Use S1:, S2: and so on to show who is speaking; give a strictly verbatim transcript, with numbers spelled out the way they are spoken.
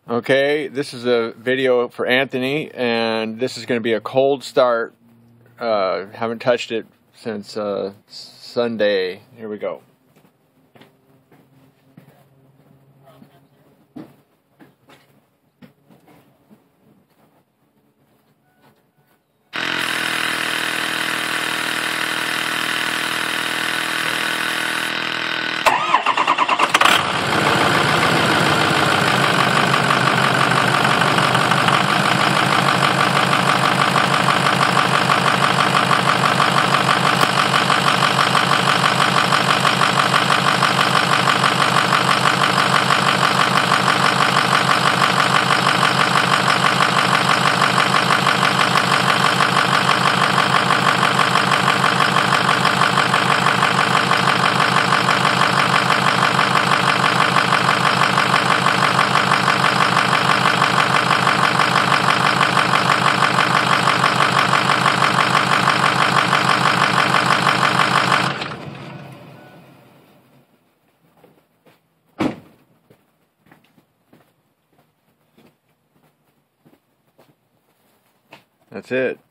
S1: Okay, this is a video for Anthony, and this is going to be a cold start. Uh, haven't touched it since uh, Sunday. Here we go. That's it.